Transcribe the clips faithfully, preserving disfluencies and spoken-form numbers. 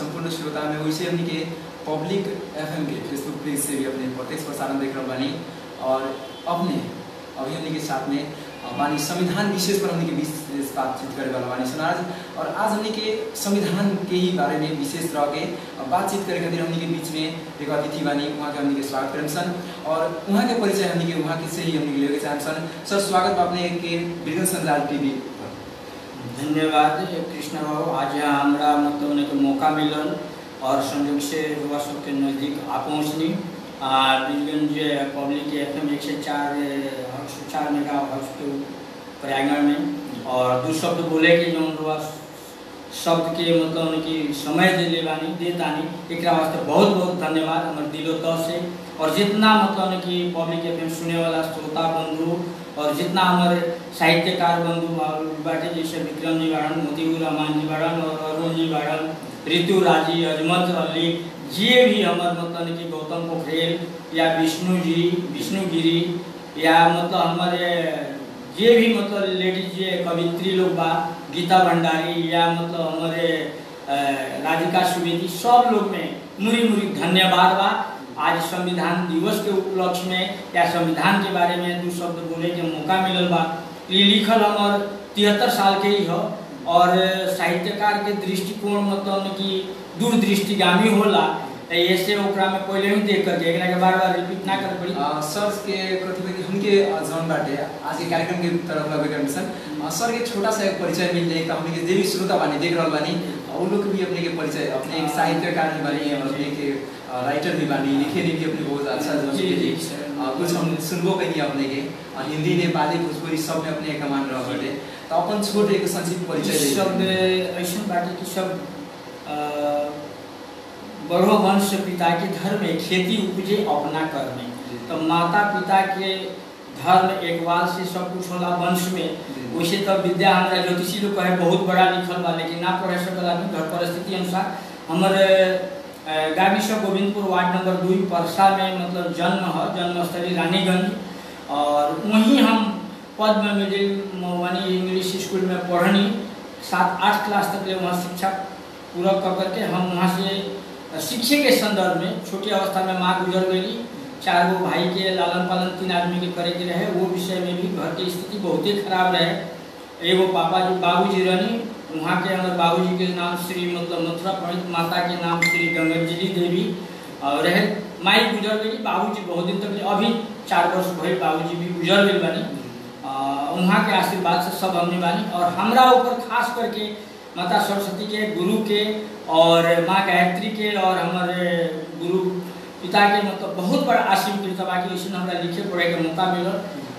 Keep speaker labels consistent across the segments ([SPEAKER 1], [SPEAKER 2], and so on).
[SPEAKER 1] संपूर्ण श्रोता में वैसे हमनी के पब्लिक एफएम के फेसबुक पेज से भी अपने प्रत्यक्ष प्रसारण देख रहे बानी और अपने अभी हमनी के साथ में बानी संविधान विशेष पर हमनी के विशेष बातचीत करे वाला बानी सुनाज और आज हमनी के संविधान के ही बारे में विशेष रह के बातचीत करे खातिर हमनी के बीच में एक अतिथि बानी वहाँ के हमनी के स्वागत करम सन और वहाँ के परिचय हमनी के वहाँ के से ही हमनी के लेके चाहम सन। सर स्वागत बा अपने के बिरगंज संजाल टीवी पर।
[SPEAKER 2] धन्यवाद कृष्ण बाबू, आज यहाँ हमरा मतलब उन्हें मौका मिलल और संयोग से रुआ सबके नज़दीक आ पहुँचनी बिरगंज पब्लिक एफ एम एक सौ चार चार मेगा हर्ट्ज के प्रयागराज में और दो शब्द बोले कि जो रुआ शब्द के मतलब उनकी समय दे ले बानी दे तानी एक वास्ते बहुत बहुत धन्यवाद हमारे दिलो तह से। और जितना मतलब उनकी पब्लिक एफ एम सुने वाला श्रोता बंधु और जितना हमारे साहित्यकार बंधु बाटे जैसे विक्रम जी बाड़न, मोतीउर रहमान जी बाड़न और अरुण जी बाड़न, ऋतु राजी, अजमत अली ये भी हमारे मतलब कि गौतम पोखरेल या विष्णु जी विष्णु गिरी या मतलब हमारे ये भी मतलब लेडीज ये कवित्री लोग बा, गीता भंडारी या मतलब हमारे राधिका सुवेदी सब लोग में मुरी मुरी धन्यवाद बा। आज संविधान दिवस के उपलक्ष्य में या संविधान के बारे में दो शब्द बोले के मौका मिलल बा। ये लिखल हमार तिहत्तर साल के ही हो और साहित्यकार के दृष्टिकोण मतलब कि दूरदृष्टिगामी होला ऐसे ओकरा में पहले ही देख करके एकरा के बार बार रिपीट ना कर पड़ी।
[SPEAKER 1] सर के कथी कि हमके जौन बाटे आज के कार्यक्रम के तरफ लगे करमिशन सर के छोटा सा एक परिचय मिल जाए तो हमने के जे भी श्रोता बानी देख रहल बानी और लोग भी अपने के परिचय अपने एक साहित्यकार भी बानी और अपने के राइटर भी बानी, लिखे भी अपने बहुत अच्छा जो कुछ हम सुनबो कहीं अपने के हिंदी नेपाली भोजपुरी सब में अपने कमान रह बटे तो अपन छोटे एक संक्षिप्त परिचय
[SPEAKER 2] शब्द ऐसा बाटे कि सब बड़ो वंश पिता के धर्म में खेती उपजे अपना कर में तो माता पिता के धर्म एक बार से सब कुछ होला वंश में। वैसे तो विद्या हमारा ज्योतिषी लोग कहे बहुत बड़ा लिखल बा लेकिन ना पढ़े सकल आदमी घर परिस्थिति अनुसार हमारे गाविस गोविंदपुर वार्ड नंबर दो परसा में मतलब जन्म है, जन्मस्थली रानीगंज और वहीं हम Padma middle Mahobani English school में पढ़नी सात आठ क्लास तक वहाँ शिक्षा पूरा कर करके हम वहाँ से शिक्षे के संदर्भ में छोटी अवस्था में माँ गुजर गई, चार गो भाई के लालन पालन तीन आदमी के करे के रहे वो विषय में भी घर की स्थिति बहुत ही खराब रहे। एगो पापा जी बाबूजी रहनी वहाँ के हमारे बाबूजी के नाम श्री मतलब मथुरा पंडित, माता के नाम श्री गंगाजली देवी और रहे माई गुजर गई। बाबूजी बहुत दिन तक अभी चार वर्ष भले बाबूजी भी गुजर गई बनी, वहाँ के आशीर्वाद से सब हमने बानी और हमरा ऊपर खास करके माता सरस्वती के गुरु के और माँ गायत्री के और हमारे गुरु पिता के मतलब बहुत बड़ा आशीर्वाद बाकी इसमें हमारा लिखे पढ़े के मौका मिला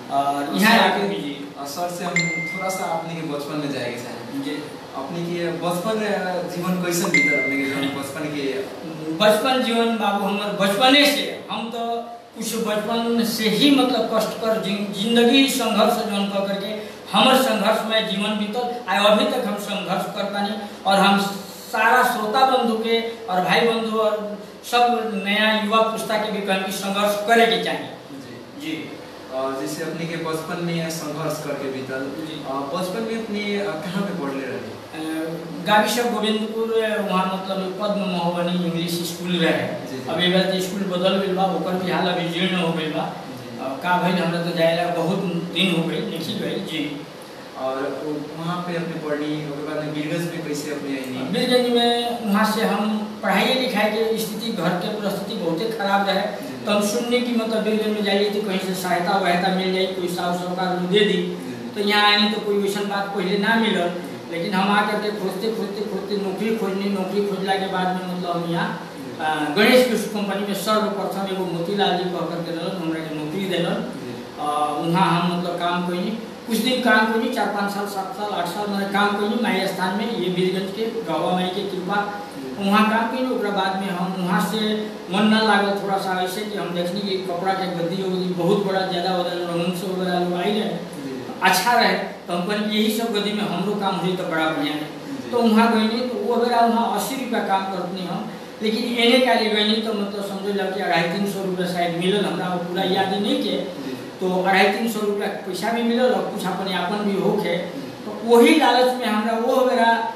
[SPEAKER 2] और यहाँ आके भी
[SPEAKER 1] सर से हम थोड़ा सा अपने के बचपन में जाएंगे सर जी अपने के बचपन जीवन कैसे बीतल अपने के बचपन के
[SPEAKER 2] बचपन जीवन बाबू हमारे बचपने से हम तो कुछ बचपन से ही मतलब कष्टकर जिंदगी संघर्ष जौन कर करके हमारे संघर्ष में जीवन बीतल आए अभी तक हम संघर्ष करता नहीं और हम सारा श्रोता बंधु के और भाई बंधु और सब नया युवा पुस्ता के भी कहीं की संघर्ष करे के चाहिए
[SPEAKER 1] जी
[SPEAKER 2] जी।
[SPEAKER 1] और जैसे अपने के बचपन में संघर्ष करके बीतल बचपन में अपने कहाँ पे पढ़ले रहे?
[SPEAKER 2] गाविस गोविंदपुर वहाँ मतलब पद्म महोबनी इंग्लिश स्कूल रहे। अभी बार स्कूल बदल गई बा ओकर भी हाल अभी जीर्ण हो गई बा का भाई हमरा तो जाएला बहुत दिन हो गई लिखी गई जी।
[SPEAKER 1] और वहाँ पे अपने पढ़नी उसके बाद में बिरगंज में कैसे अपने आई?
[SPEAKER 2] बिरगंज में वहाँ से हम पढ़ाई लिखाई की स्थिति घर के परिस्थिति बहुत ही खराब रहे तो हम सुनने की मतलब बिरगंज में जाइए तो कहीं से सहायता वहायता मिल जाए कोई साहु सरकार दे दी तो यहाँ आई तो कोई वैसा बात पहले ना मिलल लेकिन हम आकर के खोजते खोजते खोजते नौकरी खोजनी नौकरी खोजला के बाद में मतलब हम यहाँ गणेश कृषि कंपनी में सर्वप्रथम एगो मोतीलाल जी कह करके रहन हमरा के नौकरी दिलन वहाँ हम मतलब काम कईनी कुछ दिन काम कईनी चार पाँच साल सात साल आठ साल मैंने काम कईनी माई स्थान में ये बीरगंज के गवा माई के कृपा वहाँ काम कईनी ओकरा बाद में हम वहाँ से मन न लागल थोड़ा सा ऐसे कि हम देखनी कि कपड़ा के गद्दी उद्दी बहुत बड़ा ज़्यादा रंग से वगैरह लोग आई रहे अच्छा रहे तो हम कहनी यही सब गद्दी में हमरो काम हुई तो बड़ा बढ़िया है तो वहाँ गईनी तो वो अगर वहाँ अस्सी रुपया काम करती हम लेकिन एने कार्य गई तो मतलब समझो लग कि अढ़ाई तीन सौ रुपया शायद मिलल हमरा पूरा याद नहीं के तो अढ़ाई तीन सौ रुपया पैसा भी मिलल और कुछ अपन यापन भी होके तो वही लालच में हमरा वो मेरा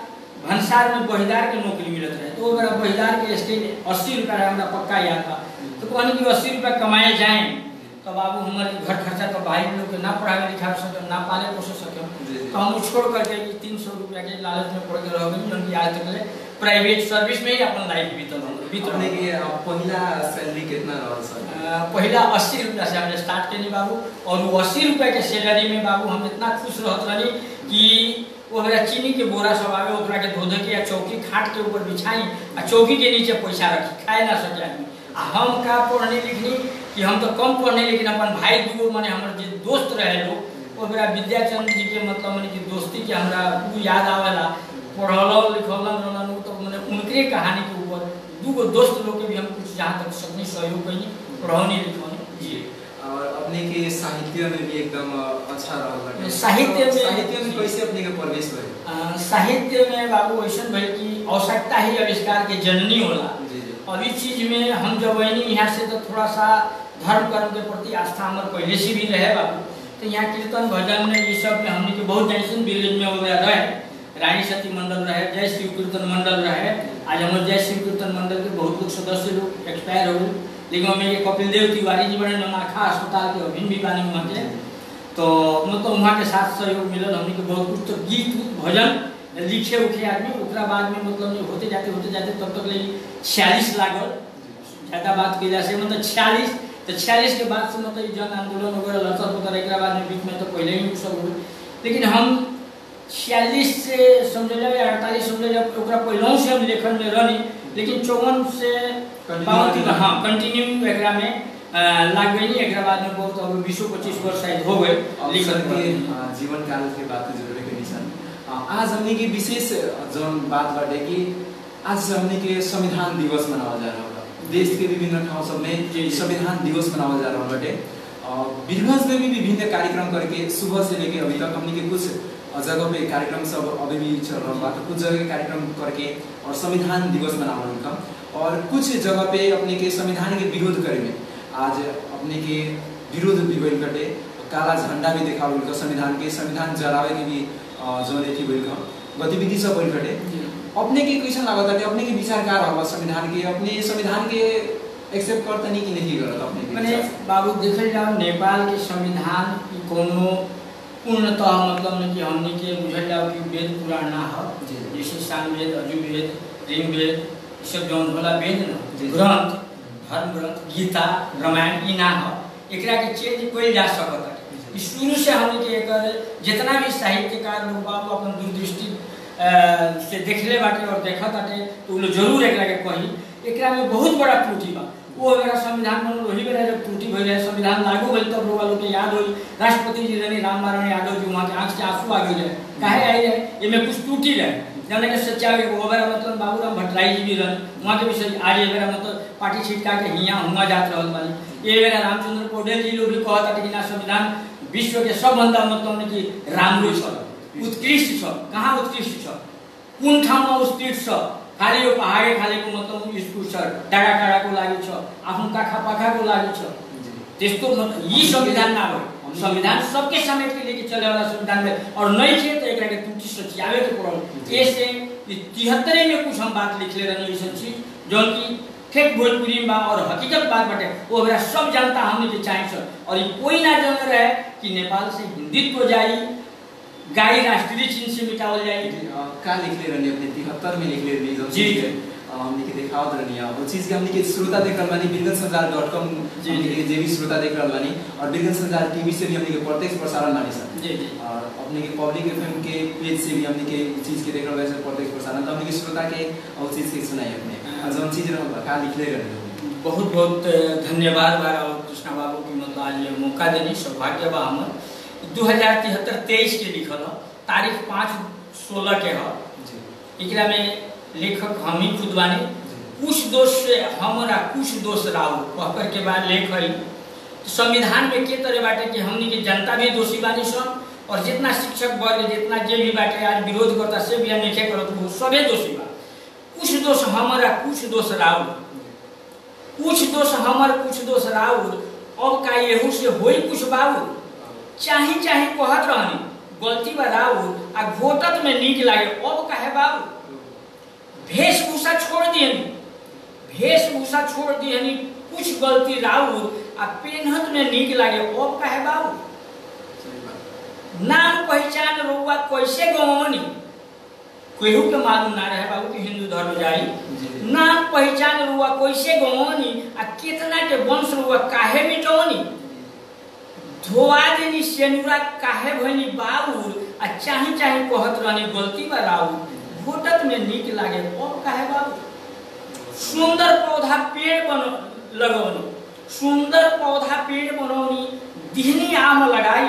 [SPEAKER 2] भंसार में बहिदार के नौकरी मिलत रहे तो मेरा बहिदार के स्टेज अस्सी रुपया रहे हमरा पक्का याद बा। तो कहनी कि अस्सी रुपया कमाए जाए तो बाबू हमारे घर खर्चा तो भाई लोग के ना पढ़ावे लिखा सके ना पाले पोस सके तो हम छोड़ करके तीन सौ रुपया के लालच में पड़ के रह गई उनकी आज तक प्राइवेट सर्विस में ही अपन लाइफ बीतल
[SPEAKER 1] बीतने की पहला सैलरी कितना रहा सर?
[SPEAKER 2] पहला अस्सी रुपया से हमने स्टार्ट करी बाबू और वो अस्सी रुपया के सैलरी में बाबू हम इतना खुश रहते रही कि वो मेरा चीनी के बोरा सब आवे ओकरा के धो धो के या चौकी खाट के ऊपर बिछाई आ चौकी के नीचे पैसा रखी खाए ना सके आदमी। आ हम का पढ़ने लिखनी कि हम तो कम पढ़ने लेकिन अपन भाई दूगो माने हमारे जो दोस्त रहे लोग वो मेरा विद्याचंद्र जी के मतलब माने कि दोस्ती के हमरा याद आवेला पढ़ल लिखल रहलन तो माने उनके कहानी के ऊपर दूगो दोस्त लोग के भी हम कुछ जहाँ तक सकनी सहयोग करी पढ़ौनी लिखौनी जी।
[SPEAKER 1] और अपने के साहित्य में भी एकदम अच्छा रहा।
[SPEAKER 2] साहित्य में
[SPEAKER 1] साहित्य में कैसे अपने के प्रवेश भइल?
[SPEAKER 2] साहित्य में बाबू ऐसा भइल कि आवश्यकता ही आविष्कार के जननी होला। और इस चीज में हम जब वही यहाँ से तो थोड़ा सा धर्म कर्म के प्रति आस्था हमारे पहले से भी रहे बाबू। तो यहाँ कीर्तन भजन में ये सब में हमने के बहुत जैसन विलेज में वगैरह रहे रानी सती मंडल रहे जय शिव कीर्तन मंडल रहे। आज हमारे जय शिव कीर्तन मंडल के बहुत लोग सदस्य लोग एक्सपायर हो गए लेकिन हमें ये कपिल देव तिवारी जी बड़े नौनाखा अस्पताल के अभिन्न भी बानी वहाँ के तो मतलब वहाँ के साथ सहयोग मिलल हमने के बहुत कुछ तो गीत भजन लिखे उखे आदमी ओकरा बाद में मतलब होते जाते होते जाते तब तक ले छियालीस लागल ज़्यादा बात कैला से मतलब छियालीस तो छियालीस के बाद से मतलब जन आंदोलन वगैरह लड़ता होता एक बाद में बीच में तो पहले ही सब हुए लेकिन हम छियालीस से समझ जाए अड़तालीस समझ जाए ओकरा पहलों से हम लेखन में रही लेकिन चौवन से बावन हाँ कंटिन्यू एकरा में लाग गई एक बाद में बहुत अब बीस पच्चीस वर्ष शायद हो गए
[SPEAKER 1] लेखन के जीवन काल के बात जरूर के निशान। आज हमने की विशेष जौन बात बाटे कि आज हमने के संविधान दिवस मनावल जा रहा है देश के विभिन्न ठाव सब में संविधान दिवस मनावल जा रहा बाटे। वीरगंज में भी विभिन्न कार्यक्रम करके सुबह से लेके अभी तक हमने के कुछ जगह पे कार्यक्रम सब अभी भी चल रहा बा। कुछ जगह कार्यक्रम करके और संविधान दिवस मनावल का और कुछ जगह पे अपने के संविधान के विरोध करे में आज अपने के विरोध भी भइल कटे काला झंडा भी देखावल का संविधान के संविधान जलावे के भी जो लेखी भइल का गतिविधि सब भइल कटे। अपने के क्वेश्चन लागत है अपने के विचार का रहा संविधान के अपने संविधान के एक्सेप्ट करता नहीं कि नहीं करता अपने
[SPEAKER 2] मैंने बाबू देखल जाओ नेपाल के संविधान की कोनो पूर्णतः मतलब कि हमने के बुझल जाओ कि वेद पुराण ना हो जैसे सामवेद अजुर्वेद ऋग्वेद सब जौन होला वेद ना ग्रंथ धर्म ग्रंथ गीता रामायण ई ना हो एकरा के चेंज कोई जा सकता है। शुरू से हमने के एक जितना भी साहित्यकार लोग बाबू अपन दूरदृष्टि से देखले बाटे और देखा बाटे तो लोग जरूर एकरा के कही एकरा में बहुत बड़ा त्रुटि बा। वो अगर संविधान में वही बेरा जब त्रुटि भइल है संविधान लागू भइल तब लोग लोग के याद होई राष्ट्रपति जी रनी राम नारायण यादव जी वहाँ के आँख से आंसू आ गए काहे आई है ये में कुछ त्रुटि रहे जाने के सच्चा वो बेरा मतलब बाबूराम भट्टराई जी भी रन वहाँ के भी आज ये बेरा मतलब पार्टी छिटका के हिया हुआ जात रहल बानी ये बेरा रामचंद्र पौडेल जी लोग भी कहता कि ना संविधान विश्व के सबभन्दा मतलब कि राम्रो छ उत्कृष्ट छ कहाँ उत्कृष्ट छ कुन ठाउँमा उत्कृष्ट छ खाली यो पहाडे खालेको मतलब स्कुल छ डाँडा डाँडाको लागि छ आफ्नो काखा पाखाको लागि छ त्यस्तो मतलब यी संविधान ना हो संविधान सबके समेट के लेके चले वाला संविधान में और नहीं थे तो एक के टूटी सचियावे के पड़ल ऐसे तिहत्तर में कुछ हम बात लिख ले रही है चीज जो कि ठेक भोजपुरी में और हकीकत बात बटे वो मेरा सब जानता हमने के चाहिए और ये कोई ना जान रहे कि नेपाल से हिंदुत्व जाई गाई राष्ट्रीय चिन्ह से मिटावल जाएगी
[SPEAKER 1] का लिख ले रही अपने तिहत्तर में लिख ले रही
[SPEAKER 2] जी
[SPEAKER 1] हमने के दिखावत रहनी है वो चीज़ के हमने के श्रोता देख रहा बानी बिरगंज संचार डॉट कॉम जी के जे भी श्रोता देख रहा बानी और बिरगंज संचार टीवी से भी हमने के प्रत्यक्ष प्रसारण बानी सर
[SPEAKER 2] जी जी
[SPEAKER 1] और अपने के पब्लिक एफएम के पेज से भी हमने के चीज़ के देख रहा है प्रत्यक्ष प्रसारण तो हमने के श्रोता के और चीज़ के सुनाई अपने जो चीज़ रहा का लिख ले रहे
[SPEAKER 2] बहुत बहुत धन्यवाद बा और कृष्णा बाबू की मतलब आज ये मौका देनी सौभाग्य बा हमर दो हजार तिहत्तर तेईस के लिखल तारीख पाँच सोलह के है एकरा में लेखक हम ही खुद बानी कुछ दोष से हमारा कुछ दोष राहु कहकर के बाद लेख है तो संविधान में के तरह बाटे कि हमनी के जनता भी दोषी बानी सन और जितना शिक्षक वर्ग जितना जे भी बाटे आज विरोध करता से भी हम लिखे करत वो सभी दोषी बा कुछ दोष हमारा कुछ दोष राहु कुछ दोष हमार कुछ दोष राहु अब का येहू से होई कुछ बाबू चाहे चाहे कहत रहनी गलती बा राहु आ घोटत में नीक लागे अब काहे बाबू वेशभूषा छोड़ दियनी, वेशभूषा छोड़ दियनी, कुछ गलती राउर आ पेनहत में नीक लागे अब काहे बाबू। नाम पहचान रउआ कैसे गवनी, केहू के मालूम ना रहे बाबू कि हिंदू धर्म जाई। नाम पहचान रउआ कैसे गवनी आ कितना के वंश रउआ काहे मिटवनी। धोआ देनी सेनुरा काहे भनी बाबू आ चाही चाही कहत रहनी गलती बा राउर, घोटत में नीक लागे अब काहे बाबू। सुंदर पौधा पेड़ बन लगौनी, सुंदर पौधा पेड़ बनौनी, दिहनी आम लगाई,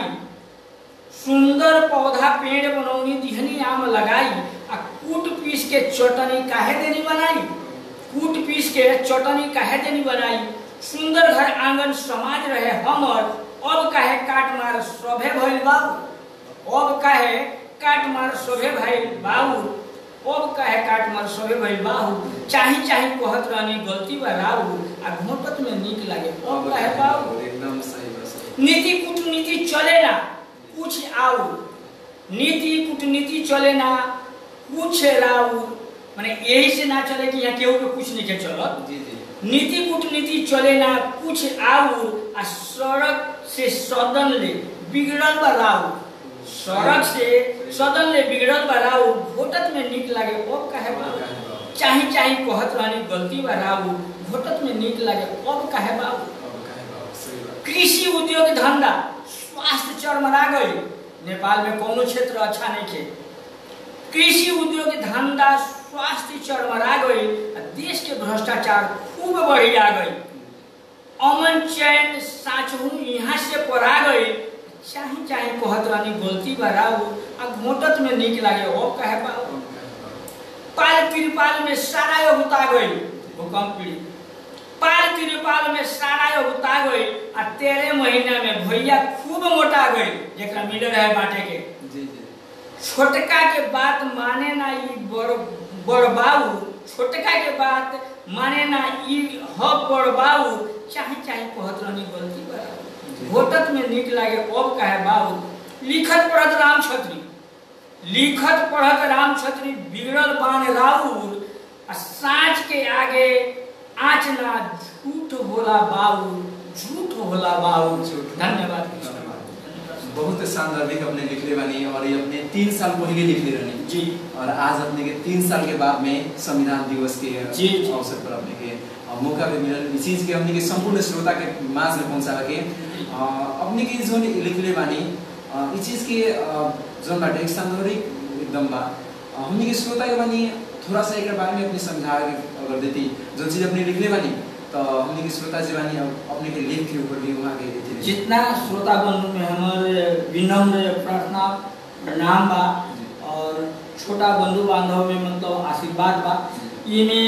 [SPEAKER 2] सुंदर पौधा पेड़ बनौनी, दिहनी आम लगाई आ कूट पीस के चटनी काहे देनी बनाई, कूट पीस के चटनी काहे देनी बनाई। सुंदर घर आंगन समाज रहे हमर, अब काहे काट मार सभे भइल बाबू, अब काहे काट मार सभे भइल बाबू, अब काहे काट मार सभे भइल बाबू। चाही चाही कहत रहनी गलती बा राऊ आ घोटत में नीक लागे अब काहे बाबू।
[SPEAKER 1] एकदम सही बात।
[SPEAKER 2] नीति कूटनीति चले ना कुछ आऊ, नीति कूटनीति चले ना कुछ राऊ, माने यही से ना चले कि यहाँ केहू के कुछ नहीं के चलत।
[SPEAKER 1] जी जी।
[SPEAKER 2] नीति कूटनीति चले ना कुछ आऊ आ सड़क से सदन ले बिगड़ल बा राऊ, सड़क से सदन ले बिगड़ल बा राऊ, घोटत में नीक लागे अब काहे बाबू। चाही चाही कहत रहनी गलती बा राऊ, घोटत में नीक लागे अब काहे बाबू। कृषि उद्योग धंधा स्वास्थ्य चरमरा गई, नेपाल में कोनो क्षेत्र अच्छा नहीं थे। कृषि उद्योग धंधा स्वास्थ्य चरमरा गई, देश के भ्रष्टाचार खूब बढ़ी आ गई, अमन चैन साचहू यहाँ से परा गई। चाही चाही कहत रहनी गलती बा राऊ आ घोटत में नीक लागे अब काहे बाबू। पाल तिरपाल में सारा उता गई, भूकंप पीड़ित पाल तिरपाल में सारा उता गई आ तेरह महीना में भैया खूब मोटा गई, जेकरा मिलर है बांटे के।
[SPEAKER 1] जी जी।
[SPEAKER 2] छोटका के बात माने ना ई बड़ बड़ बाबू, छोटका के बात माने ना ई ह बड़ बाबू। चाहे चाहे कहत रहनी गलती बा, घोटत में नीक लागे अब काहे बाबू। लिखत पढ़त राम छत्री, लिखत पढ़त राम छत्री, बिगड़ल बान राउर आ साँच के आगे आँच ना झूठ होला बाबू, झूठ होला बाबू। धन्यवाद।
[SPEAKER 1] बहुत सांदर्भिक अपने लिखले बानी और ये अपने तीन साल पहले लिखले रहनी
[SPEAKER 2] जी,
[SPEAKER 1] और आज अपने के तीन साल के बाद में संविधान दिवस के
[SPEAKER 2] जी
[SPEAKER 1] अवसर पर अपने के मौका भी मिलल इस चीज के अपने के संपूर्ण श्रोता के माज में पहुंचावे के अपने के जो लिखले बानी इस चीज के जो बाटे एक सांदर्भिक एकदम बा। हमने के श्रोता के बानी थोड़ा सा एक बारे में अपनी समझा अगर देती जो चीज अपने लिखले बानी तो हमने के श्रोता जीवानी अपने के लेख के ऊपर भी वहाँ के देती
[SPEAKER 2] जितना श्रोता बंधु में हमारे विनम्र प्रार्थना प्रणाम बा और छोटा बंधु बांधव में मतलब आशीर्वाद बा। इमे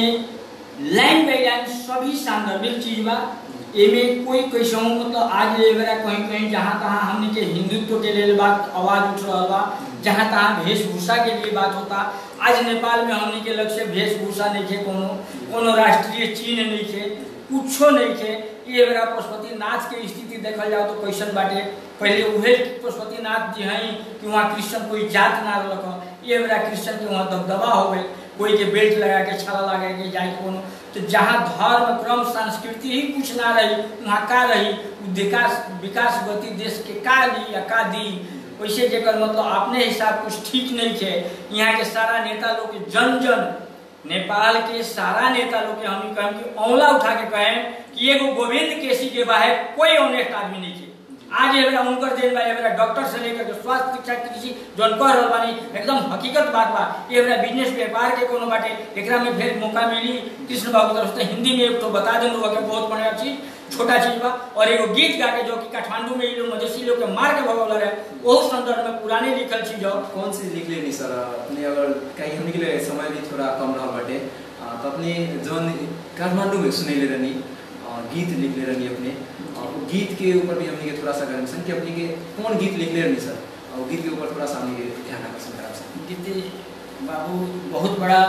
[SPEAKER 2] लाइन बाई लाइन सभी सांदर्भिक चीज बा। इमे कोई कैसे मतलब आज ये बेरा कहीं कहीं जहाँ तहाँ हमने के हिंदुत्व के लिए बात आवाज उठ रहा बा, जहाँ तहाँ वेशभूषा के लिए बात होता। आज नेपाल में हमने के लक्ष्य वेशभूषा नहीं थे, कोनो कोनो राष्ट्रीय चिन्ह नहीं थे, कुछो नहीं थे। ये बेरा पशुपति नाथ के स्थिति देखल जाओ तो कैसन बाटे। पहले उहे पशुपति नाथ जी हैं कि वहाँ क्रिश्चियन कोई जात ना रख, ये बेरा क्रिश्चियन के वहाँ दबदबा हो गए, कोई के बेल्ट लगा के छाला लगा के जाए कोनो। तो जहाँ धर्म क्रम संस्कृति ही कुछ ना रही वहाँ का रही विकास विकास गति देश के का ली या का दी। वैसे जेकर मतलब अपने हिसाब कुछ ठीक नहीं थे। यहाँ के सारा नेता लोग के जन जन नेपाल के सारा नेता लोग के हम कहें कि औंला उठा के कहें कि एगो गोविंद केसी के बाहर कोई ऑनेस्ट आदमी नहीं थे। आज ये बेरा उनकर देन बा, ये बेरा डॉक्टर से लेकर के स्वास्थ्य शिक्षा कृषि जौन कह रहल बानी एकदम हकीकत बात बा। ये बेरा बिजनेस व्यापार के कोनो बाटे एकरा में फिर मौका मिली कृष्ण बाबू तरफ से हिंदी में एक तो बता दें लोग के बहुत बढ़िया चीज छोटा चीज बा। और एगो गीत गा के जो कि काठमांडू में ये लोग मधेसी लोग के मार के भगवल रहे वो संदर्भ में पुराने लिखल चीज हो।
[SPEAKER 1] कौन सी लिख लेनी सर अपने अगर कहीं हमने के लिए समय भी थोड़ा कम रहा बाटे तो अपने जौन काठमांडू में सुने ले रहनी गीत लिख ले रहनी अपने गीत के ऊपर भी हमने थोड़ा सा करें कि अपने के कौन गीत लिख ले रहनी सर और गीत के ऊपर थोड़ा सा हमने ध्यान आकर्षण करा सर।
[SPEAKER 2] गीत बाबू बहुत बड़ा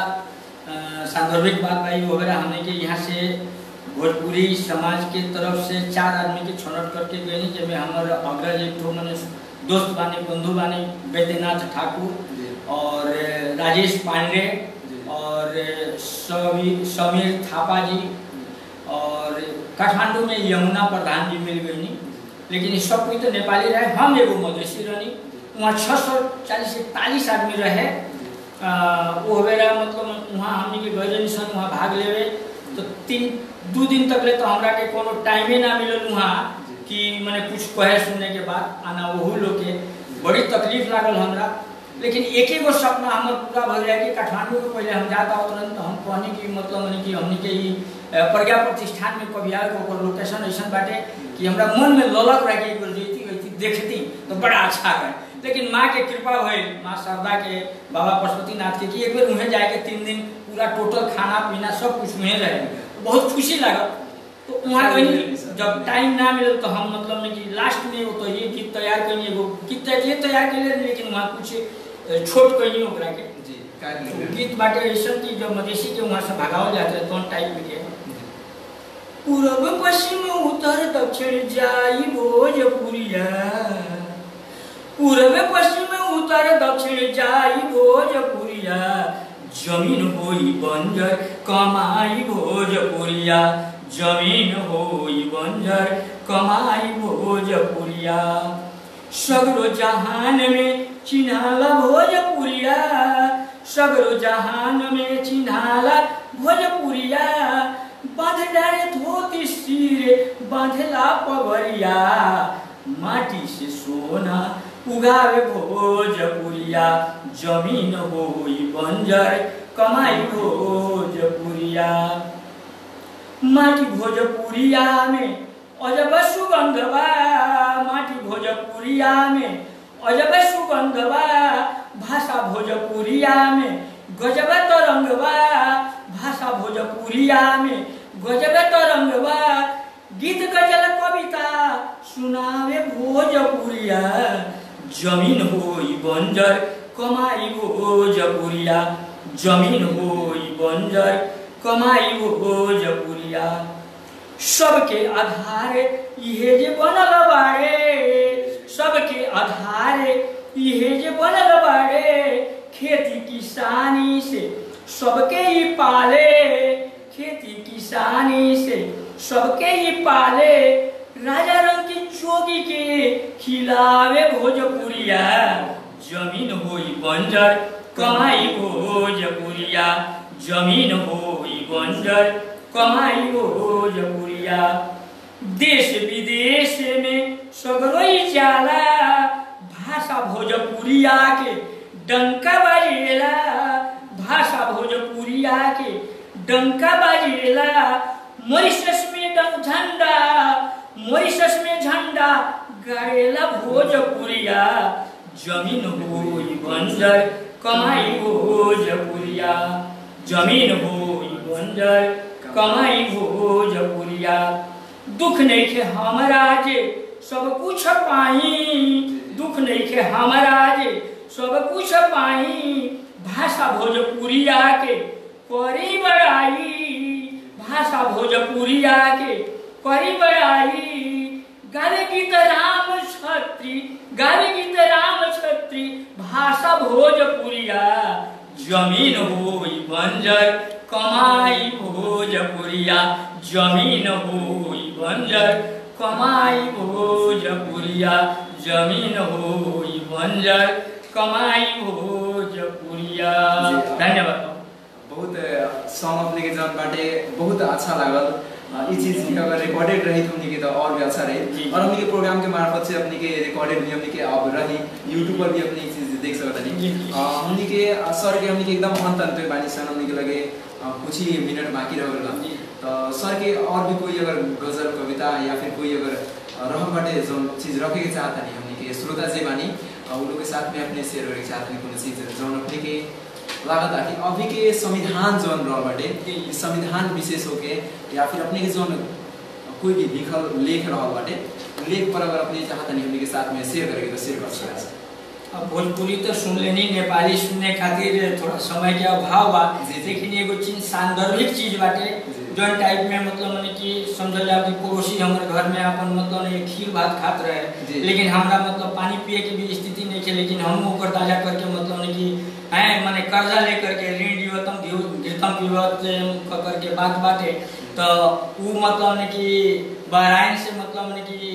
[SPEAKER 2] सांदर्भिक बात भाई वगैरह हमने के यहाँ से भोजपुरी समाज के तरफ से चार आदमी के छनौट करके गए जिसमें हमारे अग्रज एक तो मैंने दोस्त बाने बंधु बाने वैद्यनाथ ठाकुर और राजेश पांडे और और समीर समीर थापा जी, और काठमांडू में यमुना प्रधान जी मिल गई, लेकिन सब कोई तो नेपाली रहे, हम एगो मधेसी रहनी। वहाँ छः सौ चालीस इकतालीस आदमी रहे। वो बेरा मतलब वहाँ हमने के गए सन वहाँ भाग लेवे, तो तीन दो दिन तक ले तो हमरा के कोनो टाइमे ना मिलल वहाँ कि मैंने कुछ कहे सुनने के बाद आना। वहू लोग के बड़ी तकलीफ लागल हमरा, लेकिन एक ही गो सपना हमार पूरा भर गया कि काठमांडू के पहले हम जाता तुरंत हम कहने की मतलब मैंने कि हमने के ही प्रज्ञा प्रतिष्ठान में कभी आए तो लोकेशन ऐसा बाटे कि हमरा मन में ललक रह के एक बार जैती वैती देखती तो बड़ा अच्छा रहे। लेकिन माँ के कृपा हुई, माँ शारदा के, बाबा पशुपतिनाथ के, कि एक बार उन्हें जाके तीन दिन पूरा टोटल खाना पीना सब कुछ उन्हें रहे, तो बहुत खुशी लगा। तो वहाँ गई, जब टाइम ना मिले तो हम मतलब में कि लास्ट में वो तो ये गीत तैयार करेंगे, वो गीत ये तैयार कर ले, लेकिन वहाँ कुछ छोट कहीं ओकरा के तो गीत बाटे ऐसा कि जो मधेसी के वहाँ से भगावल जाते हैं कौन टाइप के। पूर्व पश्चिम उत्तर दक्षिण जाई भोजपुरिया, पूर्व पश्चिम उत्तर दक्षिण जाई भोजपुरिया, जमीन होई बंजर कमाई भोजपुरिया, जमीन होई बंजर कमाई भोजपुरिया, सगरो जहान में चिन्हाला भोजपुरिया, सगरो जहान में चिन्हाला भोजपुरिया, बांध डारे धोती सिरे बांधला पगड़िया, माटी से सोना उगावे भोजपुरिया, जमीन होई बंजर कमाई भोजपुरिया, माटी भोजपुरिया में अजब सुगंधवा, माटी भोजपुरिया में अजब सुगंधवा, भाषा भोजपुरिया में गजब तरंगवा, भाषा भोजपुरिया में गजब तरंगवा, गीत गजल कविता सुनावे भोजपुरिया, जमीन होई बंजर कमाई भोजपुरिया, जमीन होई बंजर कमाई भोजपुरिया, सबके आधार इहे जे बनल बाड़े, सबके आधार इहे जे बनल बाड़े, खेती किसानी से सबके ही पाले, खेती किसानी से सबके ही पाले, राजा रंग की जोगी के खिलावे भोजपुरिया, जमीन होई बंजर कमाई भोजपुरिया, जमीन होई बंजर कमाई भोजपुरिया, देश विदेश में सगरोई जाला, भाषा भोजपुरिया के डंका बजेला, भाषा भोजपुरिया के डंका बजेला, मॉरिशस में झंडा, मॉरिशस में झंडा गाड़ेला भोजपुरिया, जमीन होई बंजर कमाई भोजपुरिया, जमीन होई बंजर कमाई भोजपुरिया, दुख नहीं के हमरा जे सब कुछ पाई, दुख नहीं के हमरा जे सब कुछ पाई, भाषा भोजपुरिया के करी बड़ाई, भाषा भोजपुरिया के करी बड़ाई, गावे गीत राम छत्री, गावे गीत राम छत्री, भाषा भोजपुरिया, जमीन होई बंजर कमाई भोजपुरिया, जमीन होई बंजर कमाई भोजपुरिया, जमीन होई बंजर कमाई भोजपुरिया। धन्यवाद।
[SPEAKER 1] बहुत सॉन्ग अपने के जन बाटे बहुत अच्छा लागल, ये चीज भी अगर रिकॉर्डेड रही तो हमने के तो और भी अच्छा रही, और हमने के प्रोग्राम के मार्फत से अपने के रिकॉर्डेड भी हमने के अब रही यूट्यूब पर भी अपनी चीज देख सकता नहीं। हमने के सर के हमने के एकदम अंत अंत बानी सन हमने के लगे कुछ ही मिनट बाकी रह गए, तो सर के और भी कोई अगर गजल कविता या फिर कोई अगर रह बाटे जो चीज रखे के चाहता नहीं हमने के श्रोता से बानी उन लोग के साथ में अपने शेयर करे चाहते हैं कुछ चीज जो अपने के लागत कि अभी के संविधान जोन रह बाटे संविधान विशेष होके या फिर अपने के जोन कोई भी लिखल लेख रहा बाटे लेख पर अगर अपने चाहता नहीं हमने के साथ में शेयर करेंगे तो शेयर कर सकते हैं।
[SPEAKER 2] अब भोजपुरी तो सुन लेनी, नेपाली सुनने खातिर थोड़ा समय के अभाव बा, लेकिन एगो चीज सांदर्भिक चीज बाटे जौन टाइप में मतलब मैंने कि समझल जाओ कि पड़ोसी हमारे घर में अपन मतलब खीर भात खात रहे, लेकिन हमारा मतलब पानी पिए की भी स्थिति नहीं है, लेकिन हम ओकर ताजा करके मतलब कि है मैंने कर्जा लेकर के ऋण दियो तुम प्रीतम विवाद करके बात बाटे तो वो मतलब ने कि बहराइन से मतलब ने कि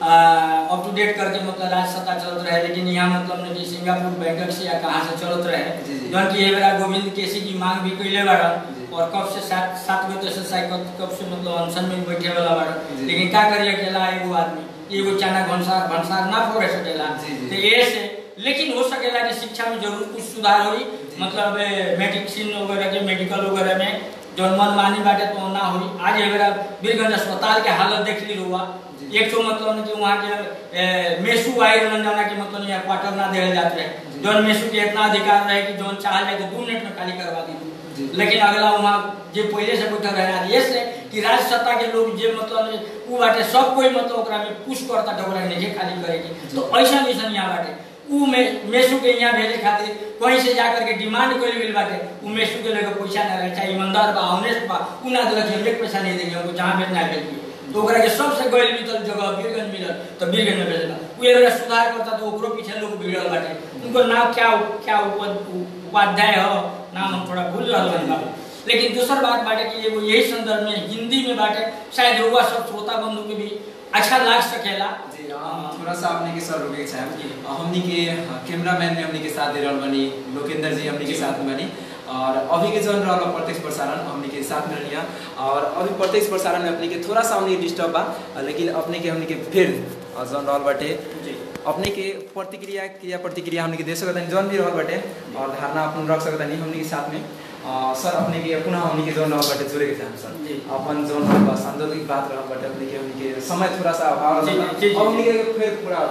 [SPEAKER 2] अप टू डेट करके मतलब राज सत्ता चलत रहे, लेकिन यहाँ मतलब ने कि सिंगापुर बैंकॉक से या कहाँ से चलत रहे जौन की ये गोविंद केसी की मांग भी कैले बाड़ा और कब से सात सात बजे से साइकिल कब से मतलब अनशन में बैठे वाला बाड़ा, लेकिन क्या करिए अकेला एगो आदमी एगो चाना भंसार भंसार ना फोड़ सकेला तो ये से, लेकिन हो सकेला कि शिक्षा में जरूर कुछ सुधार हुई, मतलब मेडिसिन वगैरह के मेडिकल वगैरह में जो मनमानी बाटे तो ना हुई। आज एवरा बीरगंज अस्पताल के हालत देख ली रुआ, एक तो मतलब कि वहाँ के मेसू आई जाना कि मतलब यहाँ क्वार्टर ना दे जाते हैं, जौन मेसू के इतना अधिकार रहे कि जौन चाह जाए तो दो मिनट में खाली करवा दी, लेकिन अगला वहाँ जो पहले से बैठा रहना ये से कि राज्य सत्ता के लोग जो मतलब वो बाटे सब कोई मतलब ओकरा में पुश करता डोरा नहीं खाली करेगी, तो ऐसा ऐसा यहाँ बाटे उ में मेसू के यहाँ भेजे खातिर कहीं से जाकर के डिमांड कर मिल बाटे उ मेसू के लेकर पैसा ना रहे, चाहे ईमानदार बा ऑनेस्ट बा उ ना दिलक हम एक पैसा नहीं देंगे हमको जहाँ भेजना है भेजिए, तो ओकरा के सबसे गैल मिलल जगह बीरगंज मिलल तो बीरगंज में भेजना उ एगो सुधार करता तो ओकरो पीछे लोग भिड़ल बाटे, उनको नाम क्या क्या उपाध्याय हो नाम हम थोड़ा भूल रहा बा, लेकिन दूसर बात बाटे कि एगो यही संदर्भ में हिंदी में बाटे शायद रुआ सब श्रोता बंधु के भी अच्छा लाग सकेला।
[SPEAKER 1] जी थोड़ा सा हमने के सर रुके छे हमनी के कैमरामैन में हमनी के साथ दे रहल बनी लोकेंद्र जी हमनी के साथ में बनी, और अभी के जन रहल प्रत्यक्ष प्रसारण हमनी के साथ में रहिया, और अभी प्रत्यक्ष प्रसारण में अपने के थोड़ा सा हमनी डिस्टर्ब बा, लेकिन अपने के हमनी के फिर जन रहल बाटे अपने के प्रतिक्रिया क्रिया प्रतिक्रिया हमनी के दे सकत जन भी रहल बाटे और धारणा अपन रख सकत हमनी के साथ में। आ, सर अपने के पुनः हमनी के जोन रहल बाटे जुड़े के चाहम सर अपन जोन रहल सांदर्भिक बात रहल बाटे अपने के हमनी के समय थोड़ा सा अभाव रहल हमनी के फिर पूरा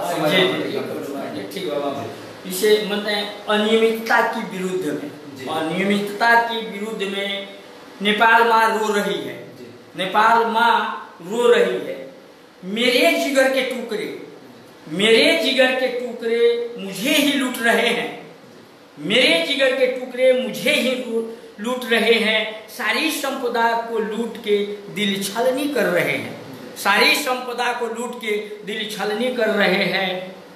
[SPEAKER 1] समय
[SPEAKER 2] ठीक बाबा इसे मतलब अनियमितता की विरुद्ध में अनियमितता की विरुद्ध में नेपाल माँ रो रही है, नेपाल माँ रो रही है, मेरे जिगर के टुकड़े मेरे जिगर के टुकड़े मुझे ही लूट रहे हैं, मेरे जिगर के टुकड़े मुझे ही लूट रहे हैं, सारी संपदा को लूट के दिल छलनी कर रहे हैं, सारी संपदा को लूट के दिल छलनी कर रहे हैं,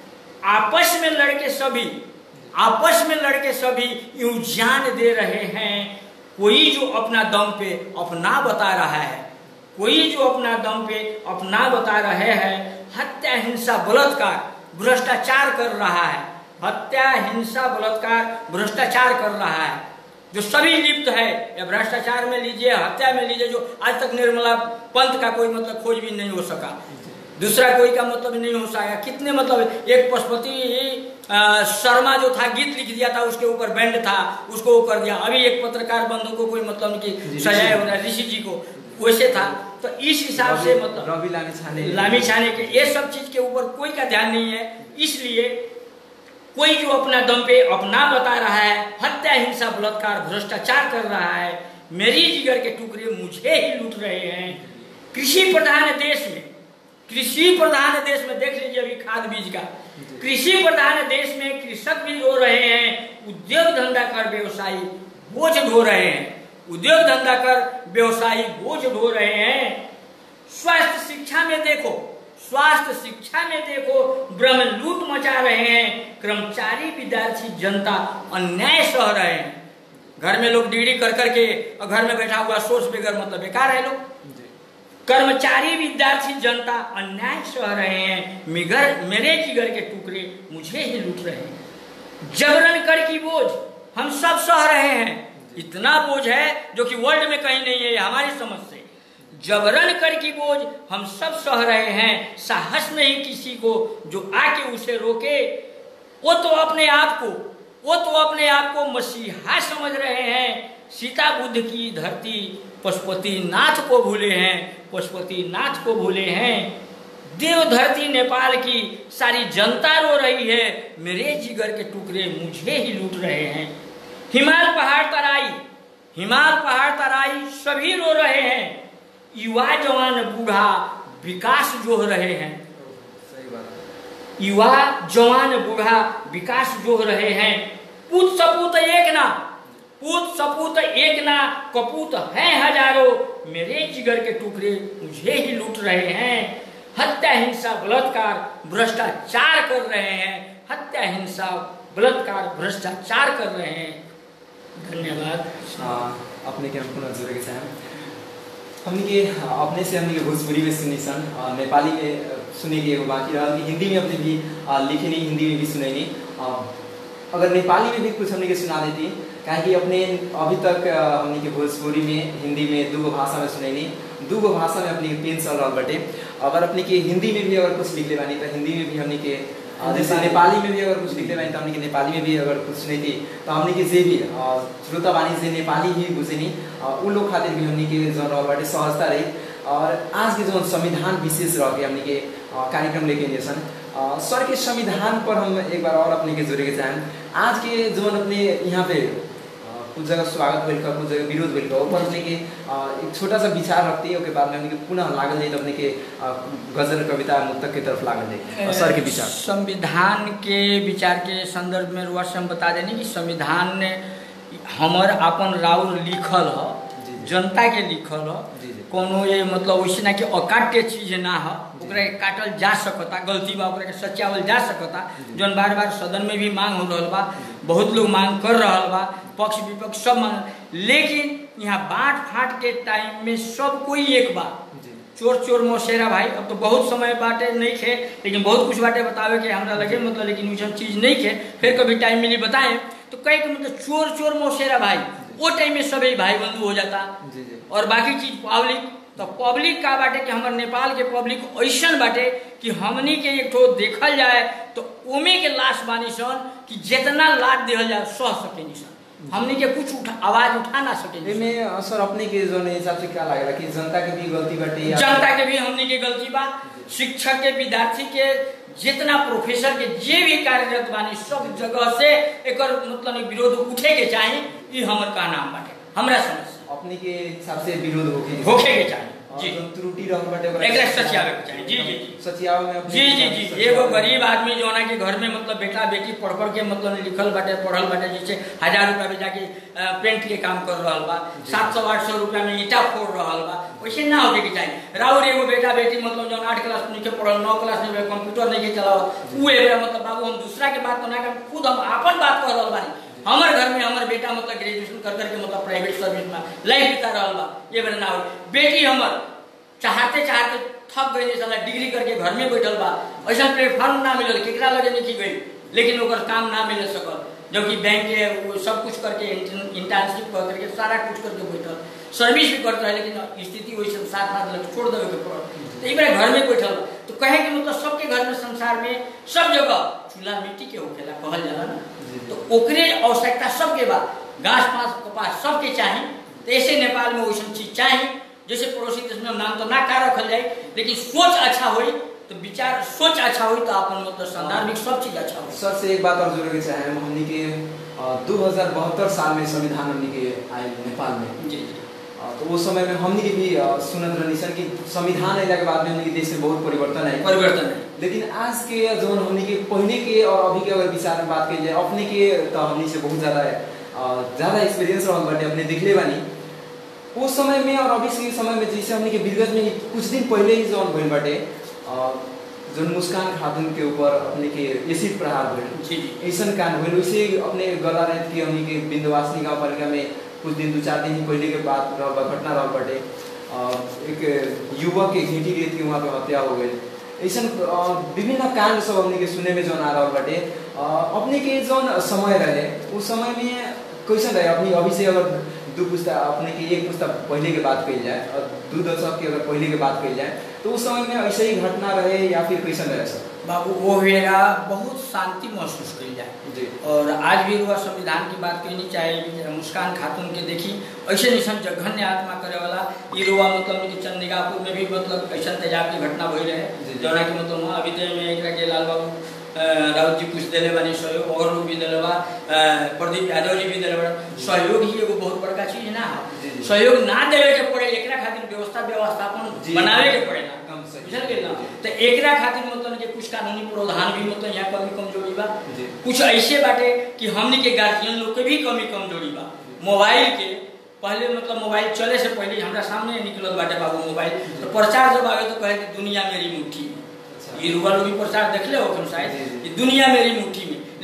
[SPEAKER 2] आपस में लड़के सभी आपस में लड़के सभी यूं जान दे रहे हैं, कोई जो अपना दम पे अपना बता रहा है, कोई जो अपना दम पे अपना बता रहे हैं, हत्या हिंसा बलात्कार भ्रष्टाचार कर रहा है, हत्या हिंसा बलात्कार भ्रष्टाचार कर रहा है, जो सभी लिप्त है या भ्रष्टाचार में लीजिए हत्या में लीजिए, जो आज तक निर्मला पंथ का कोई मतलब खोज भी नहीं हो सका, दूसरा कोई का मतलब नहीं हो सका, कितने मतलब एक पशुपति शर्मा जो था गीत लिख दिया था उसके ऊपर बैंड था उसको वो कर दिया, अभी एक पत्रकार बंधु को कोई मतलब की सजाए हो रहा ऋषि जी को वैसे था, तो इस हिसाब से मतलब
[SPEAKER 1] रवि लामी छाने
[SPEAKER 2] लामी छाने के ये सब चीज के ऊपर कोई का ध्यान नहीं है, इसलिए कोई जो अपना दम पे अपना बता रहा है, हत्या हिंसा बलात्कार भ्रष्टाचार कर रहा है, मेरी जिगर के टुकड़े मुझे ही लूट रहे हैं। कृषि प्रधान देश में कृषि प्रधान देश में देख लीजिए अभी खाद बीज का, कृषि प्रधान देश में कृषक भी रो रहे हैं, उद्योग धंधा कर व्यवसायी बोझ ढो रहे हैं, उद्योग धंधा कर व्यवसायी बोझ ढो रहे हैं। स्वास्थ्य शिक्षा में देखो स्वास्थ्य शिक्षा में देखो ब्रह्म लूट मचा रहे हैं, कर्मचारी विद्यार्थी जनता अन्याय सह रहे हैं, घर में लोग डिग्री कर करके और घर में बैठा हुआ सोच बेगर मतलब बेकार है लोग, कर्मचारी विद्यार्थी जनता अन्याय सह रहे हैं, मिगर मेरे जिगर के टुकड़े मुझे ही लूट रहे हैं, जबरन कर की बोझ हम सब सह रहे हैं, इतना बोझ है जो कि वर्ल्ड में कहीं नहीं है हमारी समझ से, जबरन कर की बोझ हम सब सह रहे हैं, साहस नहीं किसी को जो आके उसे रोके, वो तो अपने आप को वो तो अपने आप को मसीहा समझ रहे हैं, सीता बुद्ध की धरती पशुपति नाथ को भूले हैं, पशुपति नाथ को भूले हैं, देव धरती नेपाल की सारी जनता रो रही है, मेरे जिगर के टुकड़े मुझे ही लूट रहे हैं, हिमाल पहाड़ तराई हिमाल पहाड़ तराई सभी रो रहे हैं, युवा जवान बूढ़ा विकास जोह रहे हैं, युवा जवान बूढ़ा विकास जोह रहे हैं, पूत सपूत एक ना पूत सपूत एक ना कपूत है हजारों, मेरे जिगर के टुकड़े मुझे ही लूट रहे हैं, हत्या हिंसा बलात्कार भ्रष्टाचार कर रहे हैं, हत्या हिंसा बलात्कार भ्रष्टाचार कर रहे हैं। धन्यवाद।
[SPEAKER 1] अपने के हम पुनः जोड़े के चाहें हमने के अपने से हमने के भोजपुरी में सुनी सन, नेपाली में सुने के एगो बाकी रहा कि हिंदी में अपने भी लिखे नहीं, हिंदी में भी सुने नहीं। अगर नेपाली में भी कुछ हमने के सुना देती, क्या कि अपने अभी तक हमने के भोजपुरी में, हिंदी में दो भाषा में सुने नहीं, दो भाषा में अपने पेन चल रहा बटे। अगर अपने के हिंदी में भी अगर कुछ लिख ले बानी तो हिंदी में भी हमने के, जैसे नेपाली में भी अगर कुछ लिख ले बानी तो हमने के नेपाली में भी अगर कुछ सुने थी तो हमने के जे भी श्रोता बानी से नेपाली ही बुझे नहीं, उन लोग खातिर भी हमने के जो रहा बटे सहजता रही। और आज के जो संविधान विशेष रह के हमने के कार्यक्रम लेके लिए सन सर के संविधान पर हम एक बार और अपने के जोड़े के चाहें। आज के जो अपने यहाँ पे कुछ जगह स्वागत भेल कुछ जगह विरोध भेल ऊपर अपने के एक छोटा सा विचार रखते हैं, उसके बाद में अपने पुनः लागल जाए तो अपने के गजल कविता मुक्तक की तरफ लागल जाए। सर के विचार
[SPEAKER 2] संविधान के विचार के संदर्भ में रुआ से हम बता देनी कि संविधान ने हमर अपन राउर लिखल है, जनता के लिखल है, कोनो ये मतलब वैसे ना कि अकाट्य चीज ना है, ओकरा काटल जा सकता, गलती बा ओकरा के सच्यावल जा सकता, जौन बार बार सदन में भी मांग हो रहा बा, बहुत लोग मांग कर रहा बा, पक्ष विपक्ष सब मांग। लेकिन यहाँ बांट फाट के टाइम में सब कोई एक बा, चोर चोर मौसेरा भाई। अब तो बहुत समय बाटे नहीं खे, लेकिन बहुत कुछ बाटे बतावे के हमरा लगे मतलब, लेकिन वैसा चीज नहीं खे, फिर कभी टाइम मिली बताएं तो कहे कि मतलब चोर चोर मौसेरा भाई, वो टाइम में सभी भाई बंधु हो जाता। और बाकी चीज पब्लिक, तो पब्लिक का बाटे कि हमारे नेपाल के पब्लिक ऐसा बाटे कि हमनी के एक ठो देखल जाए तो ओमे के लाश बानी सन कि जितना लाट दिहल जाए सह सके सन, हमनी के कुछ उठा, आवाज उठा ना सके।
[SPEAKER 1] में सर अपने के जो हिसाब से क्या लगेगा कि जनता के भी गलती बाटे,
[SPEAKER 2] जनता के भी हमनी के गलती बा, शिक्षक के, विद्यार्थी के, जितना प्रोफेसर के जे भी कार्यरत बानी सब जगह से एक मतलब विरोध उठे के चाहिए। ये हमर का नाम बाटे, हमरा समझ
[SPEAKER 1] अपने के हिसाब से विरोध होके
[SPEAKER 2] होके के चाहिए जी,
[SPEAKER 1] त्रुटि रहल बाटे
[SPEAKER 2] एकरा सचियावे के चाहिए जी जी
[SPEAKER 1] सचियावे में
[SPEAKER 2] जी जी जी। एगो गरीब आदमी जो ना के घर में मतलब बेटा बेटी पढ़ पढ़ के मतलब लिखल बाटे, पढ़ल बाटे, जैसे हजार रुपया में जाके पेंट के काम कर रहा बा, सात सौ आठ सौ रुपया में ईटा फोड़ रहा बा, वैसे ना होके के चाहिए। राउर एगो बेटा बेटी मतलब जो आठ क्लास में नीचे पढ़ल, नौ क्लास में कंप्यूटर नहीं के चलाओ, वो मतलब बाबू हम दूसरा के बात तो ना कर, खुद हम अपन बात कर रहा बानी। हमारे घर में हमारे बेटा मतलब ग्रेजुएशन कर करके मतलब प्राइवेट सर्विस में लाइफ बिता रहा बा, ये बेटा ना हो। बेटी हमार चाहते चाहते थक गई, साला डिग्री करके घर में बैठल बा, ऐसा प्लेटफॉर्म ना मिलल, केकरा लगे नहीं गई, लेकिन ओकर काम ना मिल सकल, जबकि बैंक के सब कुछ करके इंटर्नशिप कर करके सारा कुछ करके बैठल, सर्विस भी करता है, लेकिन स्थिति वैसे साथ हाथ लगे छोड़ देवे के पड़ल, तो एक बार घर में बैठल। तो कहे कि मतलब सबके घर में संसार में सब जगह चूल्हा मिट्टी के होखेला कहल जाला ना, तो ओकरे आवश्यकता सबके बाद घास पास कपास सबके चाहिए। तो ऐसे नेपाल में वैसा चीज चाहिए, जैसे पड़ोसी देश में नाम तो ना का रखल जाए, लेकिन सोच अच्छा हो तो विचार सोच अच्छा हो तो अपन मतलब संदर्भिक सब चीज अच्छा हो।
[SPEAKER 1] सर से एक बात और जोड़े के चाहे, हमने के दो हजार बहत्तर साल में संविधान हमने के आए नेपाल में
[SPEAKER 2] जी जी,
[SPEAKER 1] तो वो समय में हमने के भी सुनत रही सर कि संविधान अला के बाद में हमने के देश में बहुत परिवर्तन है
[SPEAKER 2] परिवर्तन है।
[SPEAKER 1] लेकिन आज के जो हमने के पहले के और अभी के अगर विचार में बात की जाए, अपने के तो हमने से बहुत ज़्यादा ज़्यादा एक्सपीरियंस रहा बाटे, अपने दिखले बानी उस समय में और अभी के समय में। जैसे हमने के विगत में कुछ दिन पहले ही जो भइल बाटे जो मुस्कान खातून के ऊपर अपने के एसिड प्रहार भइल, ऐसा कांड भइल, वैसे अपने गला रात के हमने के विंध्यवासिनी गाँव पालिका में कुछ दिन दो चार दिन ही पहले के बाद घटना रहा बाटे, एक युवक के घीटी रेत के वहाँ पे हत्या हो गई। ऐसा विभिन्न कांड सब अपने के सुने में जो आ रहा बाटे, अपने के जो समय रहे उस समय में कैसे रहे अपनी अभी से अगर दो पुस्ता अपने की एक पुस्ता पहले के बात कही जाए और दो दशक की अगर पहले के बात कही जाए तो उस समय में ऐसे ही घटना रहे या फिर कैसे रहे सर?
[SPEAKER 2] बाबू वो वेरा बहुत शांति महसूस करी जाए जी। और आज भी रुआ संविधान की बात कहनी चाहे, मुस्कान खातून के देखी ऐसे निशन जघन्य आत्मा करे वाला ये रुआ मतलब कि चंदिकापुर में भी मतलब ऐसा तेजाब की घटना भई रहे, जौना कि मतलब अभी तो में एक के लाल बाबू राउत जी कुछ दिले बानी सहयोग, और लोग भी दिले बा, प्रदीप यादव जी भी दिले बा। सहयोग ही एगो बहुत बड़का चीज ना है, सहयोग ना देवे के पड़े, एकरा खातिर व्यवस्था व्यवस्थापन बनावे के पड़ेला, बुझल गेल ना। तो एकरा खातिर मतलब कि कुछ कानूनी प्रावधान भी मतलब यहाँ कमी कमजोरी बा, कुछ ऐसे बाटे कि हमनी के गार्जियन लोग के भी कमी कमजोरी बा। मोबाइल के पहले मतलब मोबाइल चले से पहले हमारा सामने निकलत बाटे बाबू मोबाइल, तो प्रचार जब आगे तो कहे कि दुनिया मेरी मुट्ठी में, ये रुआ लोग भी प्रचार देख ले हो शायद कि दुनिया मेरी मुट्ठी में,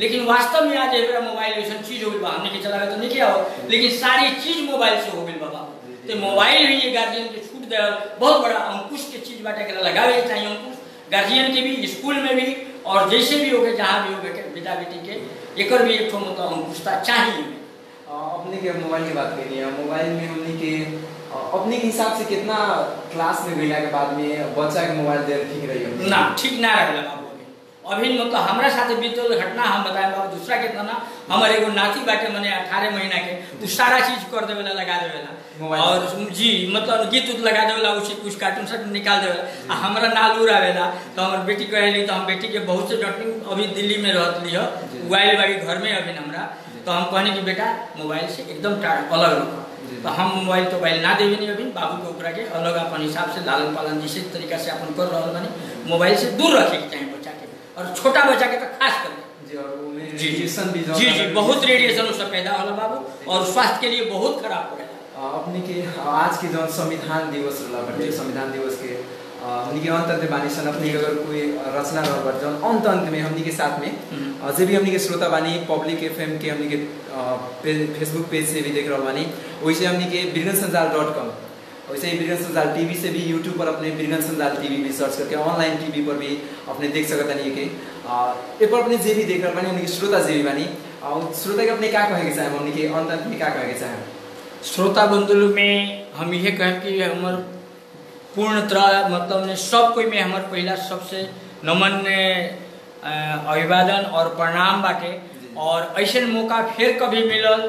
[SPEAKER 2] लेकिन वास्तव में आज एवरा मोबाइल ऐसा चीज हो गई हमने के चलावे तो नहीं किया हो, लेकिन सारी चीज मोबाइल से हो गई बाबा। तो मोबाइल ही ये गार्जियन के छूट दे बहुत बड़ा अंकुश के चीज बाटे के लगावे चाहिए अंकुश गार्जियन के भी, स्कूल में भी और जैसे भी हो गए जहाँ भी हो गए बेटा बेटी के एक भी एक मतलब अंकुशता चाहिए।
[SPEAKER 1] अपने के मोबाइल की बात करिए, मोबाइल में हमने के अपने हिसाब से कितना क्लास में गया के बाद में बच्चा के मोबाइल दे ठीक रही
[SPEAKER 2] ना ठीक ना रहे बाबू अभी मतलब हमारा साथ बीतल घटना हम बताए बाबू। दूसरा कितना ना हमारे एगो नाती बाटे मने अठारह महीना के तू सारा चीज कर देवेला लगा देवेला और जी मतलब गीत उत लगा देवेला उसी कुछ कार्टून सब निकाल देवेला हमारा नाल उड़ावेला। तो हमारे बेटी कहली तो हम बेटी के बहुत से डॉक्टर अभी दिल्ली में रहती है मोबाइल बाड़ी घर में अभी हमारा, तो हम कहने की बेटा मोबाइल से एकदम अलग रखो। तो हम मोबाइल तो मोबाइल ना देवे नहीं अभी बाबू के ओकरा के अलग अपन हिसाब से लालन पालन जिस तरीका से अपन कर रहा बानी मोबाइल से दूर रखे के चाहिए बच्चा के और छोटा बच्चा के तो खास कर
[SPEAKER 1] जी और
[SPEAKER 2] जी
[SPEAKER 1] रेडिएशन भी
[SPEAKER 2] जी जी बहुत रेडिएशन उससे पैदा होला बाबू और स्वास्थ्य के लिए बहुत खराब हो रहा
[SPEAKER 1] है। अपने के आज के जो संविधान दिवस रहा संविधान दिवस के हमनी के अंत अंत बानी सन अपनी अगर कोई रचना रह बट जौन अंत अंत में हमनी के साथ में जे भी हमनी के श्रोता बानी पब्लिक एफएम के हमनी के फेसबुक पेज से भी देख रहा बानी वैसे हमनी के बिरगन संजाल डॉट कॉम वैसे ही बिरगन संजाल टीवी से भी यूट्यूब पर अपने बिरगन संजाल टीवी भी सर्च करके ऑनलाइन टीवी पर भी अपने देख सकता नहीं के एक पर अपने जे भी देख रहा बानी हमनी के श्रोता जे भी बानी श्रोता के अपने क्या कहे के चाहे हमनी के अंत अंत में क्या कहे के चाहे
[SPEAKER 2] श्रोता बंधु में हम ये कहें कि हमार पूर्णतः मतलब ने सब कोई में हमारे पहला सबसे नमन अभिवादन और प्रणाम बाटे और ऐसे मौका फिर कभी मिलल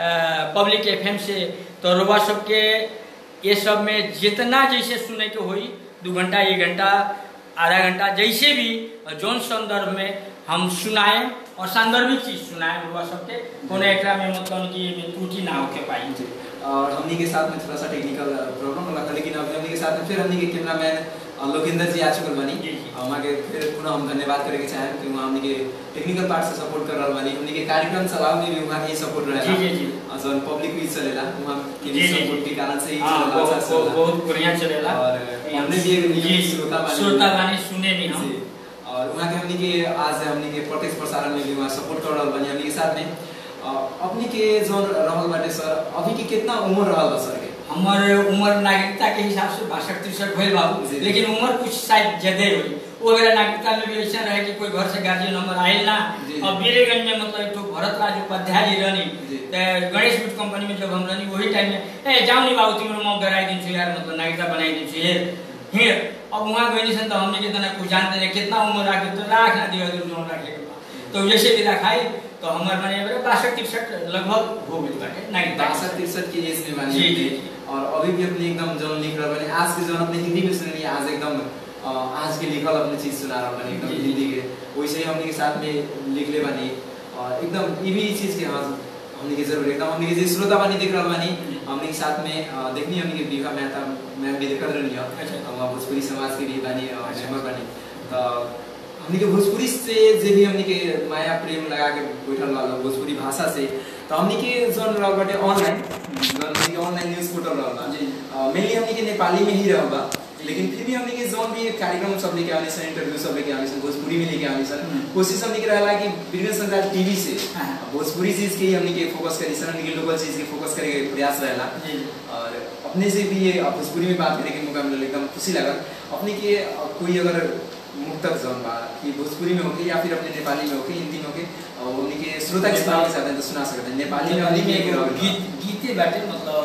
[SPEAKER 2] पब्लिक एफएम से तो रुआ सबके ये सब में जितना जैसे सुने के हुई दो घंटा एक घंटा आधा घंटा जैसे भी जौन संदर्भ में हम सुनाए और सांदर्भिक चीज सुनाए रुआ सबके कोनो एकरा में मतलब कि त्रुटि ना होके पाई।
[SPEAKER 1] और हमनी के साथ में थोड़ा सा टेक्निकल प्रॉब्लम लगा लेकिन अभी हमनी के साथ में फिर हमनी के कैमरामैन लोकेंद्र जी आ चुकल बानी वहाँ के फिर पुनः हम धन्यवाद करे के चाहें कि वहाँ हमनी के टेक्निकल पार्ट से सपोर्ट कर रहा बानी हमनी के कार्यक्रम चलाव में भी वहाँ के सपोर्ट रहेला
[SPEAKER 2] जी जी
[SPEAKER 1] जोन पब्लिक भी चलेला वहाँ के सपोर्ट के कारण से ही
[SPEAKER 2] चलेला बहुत बढ़िया चलेला
[SPEAKER 1] और हमने भी एक श्रोता बानी
[SPEAKER 2] श्रोता बानी सुने भी हम
[SPEAKER 1] और वहाँ के हमनी के आज हमनी के प्रत्यक्ष प्रसारण में भी वहाँ सपोर्ट कर रहा बानी हमनी के साथ में अपनी के जो रहल बाटे सर अभी की कितना उम्र रहल बा सर के
[SPEAKER 2] हमारे उम्र नागरिकता के हिसाब से बासठ तिरसठ भइल बाबू लेकिन उम्र कुछ शायद ज्यादा हुई वो अगर नागरिकता में भी ऐसा रहे कि कोई घर से गार्जियन नंबर आयल ना और बीरेगंज में मतलब एक भरत राज उपाध्याय जी रहनी गणेश बिट कंपनी में जब हम रहनी वही टाइम में ए जाओ नहीं बाबू तिम्रो म गराइ दिन्छु यार मतलब नागरिकता बनाइ दिन्छु हेर हेर अब वहाँ गइनी सन त हमने कितना कुछ जानते नहीं कितना उम्र राखे तो राख ना दियो जो राखे तो जैसे भी रखाई तो हमारे माने बासठ तिरसठ लगभग हो गई बाटे नागरिकता
[SPEAKER 1] बासठ तिरसठ की एज में मानी
[SPEAKER 2] जी जी
[SPEAKER 1] और अभी भी अपने एकदम जो लिख रहा बने आज के जो अपने हिंदी में सुनी आज एकदम आज के लिखल अपने चीज सुना रहा बने एकदम हिंदी के वैसे ही हमने के साथ में लिख ले बनी और एकदम ये भी चीज के हाँ हमने के जरूर एकदम हमने के श्रोता बानी देख रहा बानी हमने के साथ में देखनी हमने के विवाह मेहता मैम भी देखत रहनी है अच्छा भोजपुरी समाज के भी बानी मेंबर बानी तो हमने के भोजपुरी से जे भी हमने के माया प्रेम लगा के बैठल वाला भोजपुरी भाषा से तो हमने के जोन रहल बाटे ऑनलाइन जोन हमने ऑनलाइन न्यूज़ पोर्टल रहल जी मेनली हमने के नेपाली में ही रहल बा लेकिन फिर भी हमने के जोन भी कार्यक्रम सब लेके आने सन इंटरव्यू सब लेके आने सन भोजपुरी में लेके आने सन कोशिश हमने के रहला कि बिरगन संजाल टीवी से भोजपुरी चीज के हमने के फोकस करी सन हमने के लोकल चीज के फोकस करे के प्रयास रहला और अपने से भी ये भोजपुरी में बात करने के मौका मिलल एकदम खुशी लगा अपने के कोई अगर मुक्तक जोन बा कि भोजपुरी में होके या फिर अपने नेपाली में होके हिंदी में होके और उन्हीं के श्रोता के साथ साथ तो सुना सकते हैं नेपाली में हमने के
[SPEAKER 2] गीत गीते बाटे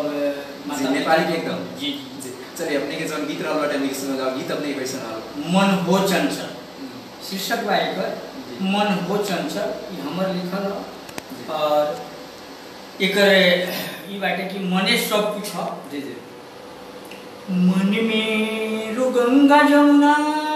[SPEAKER 2] मतलब
[SPEAKER 1] नेपाली में एकदम
[SPEAKER 2] जी
[SPEAKER 1] जी चलिए अपने के जोन गीत रहल बाटे हमने सुना जाओ गीत अपने कैसे रहल
[SPEAKER 2] मन हो चंचल शीर्षक बा एकर मन हो चंचल ई हमर लिखल है और एकर ई बाटे कि मने सब कुछ है
[SPEAKER 1] जी जी
[SPEAKER 2] मन में रो गंगा जमुना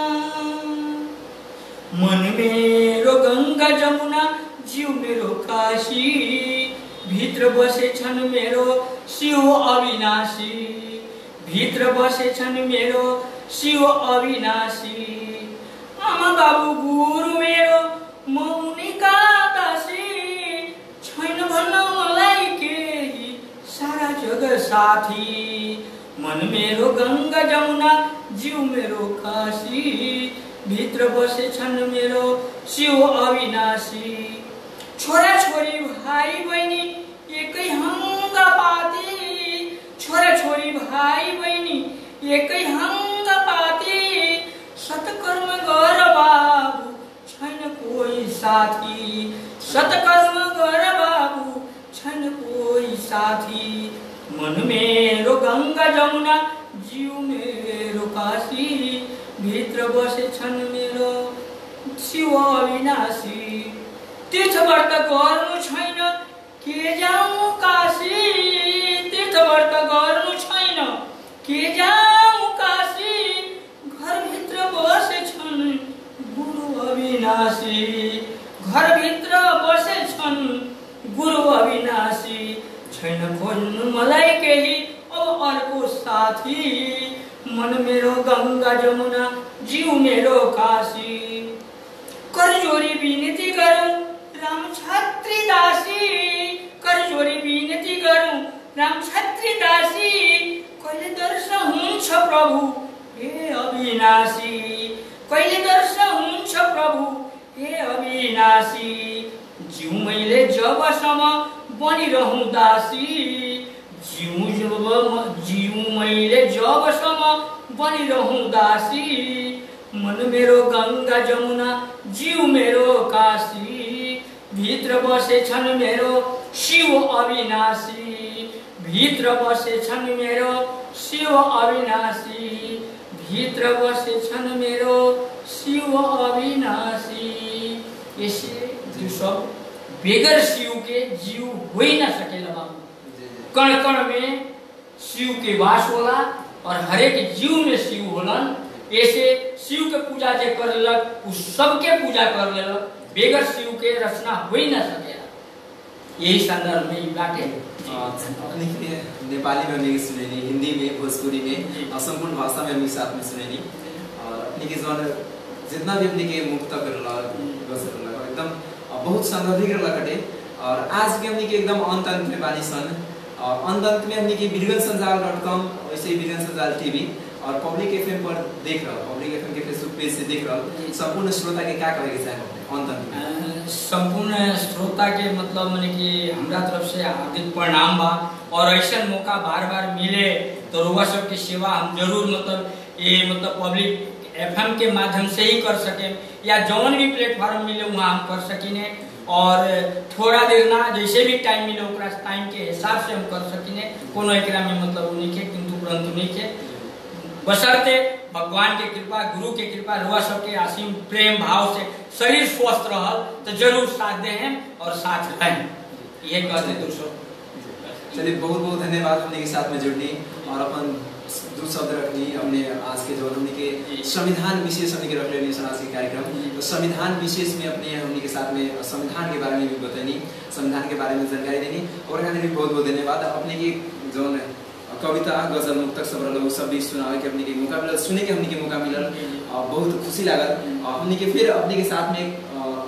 [SPEAKER 2] मन मेरो गंगा जमुना जीव मेरो काशी भित्र बसे छन् मेरो शिव अविनाशी भित्र बसे छन् मेरो शिव अविनाशी आमा बाबु गुरु मेरो मौनिका दासी छैन भन्न मलाई केही सारा जग साथी मन मेरो गंगा जमुना जीव मेरो काशी भित्र बसे छन् मेरो शिव अविनाशी छोरा छोरी भाई बहनी एकै हंगा पाती, छोरा छोरी भाई बहनी एकै हंगा पाती, सत्कर्म गर बाबू छैन कोही साथी, सत्कर्म गर बाबू छैन कोही साथी। मन मेरो गंगा जमुना जीव मेरो काशी, भित्र बसे छन् मेरो शिव अविनाशी। तीर्थ व्रत गर्नु छैन के जाऊँ काशी, तीर्थ व्रत गर्नु छैन के जाऊँ काशी, घर भित्र बसे छन् गुरु अविनाशी, घर भित्र बसे छन् गुरु अविनाशी। छैन खोज्नु मलाई केही अब अर्को साथी, मन मेरो गंगा जमुना जीव मेरो काशी। करजोरी विनती गरौँ राम छत्री दासी, करजोरी विनती गरौँ राम छत्री दासी, कहिले दर्शन हुन्छ प्रभु हे अविनाशी, कहिले दर्शन हुन्छ प्रभु हे अविनाशी। जीव मैले जबसम्म बनिरहूँ दासी, जीव जब जीव मैले जबसम्म बनिरहूँ दासी, मन मेरो गंगा जमुना जीव मेरो काशी, भित्र बसे छन् मेरो शिव अविनाशी, भित्र बसे छन् मेरो शिव अविनाशी, भित्र बसे छन् मेरो शिव अविनाशी। यसले जो सब बेगर शिव के जीव हो ही ना सकेला बाबू। कण कण में शिव के वास होला और हरेक जीव में शिव होलन। ऐसे शिव के पूजा जे करलक उस सबके पूजा कर लेलक, बेगर शिव के रचना हो ही ना सकेला। यही संदर्भ में बाटे
[SPEAKER 1] अपने नेपाली में हमने सुनेनी, हिंदी में, भोजपुरी में, संपूर्ण भाषा में हमने साथ में सुनेनी। और अपने के जौन जितना भी अपने के मुक्त करला गजल एकदम बहुत संदर्भिक रहला कटे। और आज के हमने के एकदम अंत अंत में बानी सन, अंत अंत में हमने के बिरगल संजाल डॉट कॉम, वैसे ही बिरगल संजाल टीवी और पब्लिक एफएम पर देख रहा, पब्लिक एफएम के फेसबुक पेज से देख रहा, संपूर्ण श्रोता के क्या कहेंगे चाहे अंत अंत में?
[SPEAKER 2] संपूर्ण श्रोता के मतलब मैंने कि हमरा तरफ से हार्दिक प्रणाम बा। और ऐसा मौका बार बार मिले तो रुआ सब की सेवा हम जरूर मतलब ये मतलब पब्लिक एफएम के माध्यम से ही कर सके, या जौन भी प्लेटफॉर्म मिले वहाँ हम कर सकिने। और थोड़ा देर ना जैसे भी टाइम मिले उकरा टाइम के हिसाब से हम कर सकिने, कोनो एकरा में मतलब उन्हीं के किंतु परंतु नहीं के, बशर्ते भगवान के कृपा, गुरु के कृपा, रुआ सबके असीम प्रेम भाव से शरीर स्वस्थ रहल तो जरूर साथ दे हैं और साथ रहें, ये कहते दोस्तों।
[SPEAKER 1] चलिए बहुत बहुत धन्यवाद हमने के साथ में जुड़नी और अपन दो शब्द रखनी हमने आज के जो हमने के संविधान विशेष हमने के रख लेनी समाज के कार्यक्रम, तो संविधान विशेष में अपने हमने के साथ में संविधान के बारे में भी बतानी, संविधान के बारे में जानकारी देनी। और भी बहुत बहुत धन्यवाद अपने की जो कविता गजल मुक्तक सब लोग सब भी सुनावे के अपने के मौका मिलल, सुने के हमने के मौका मिलल, बहुत खुशी लागल। हमने के फिर अपने के साथ में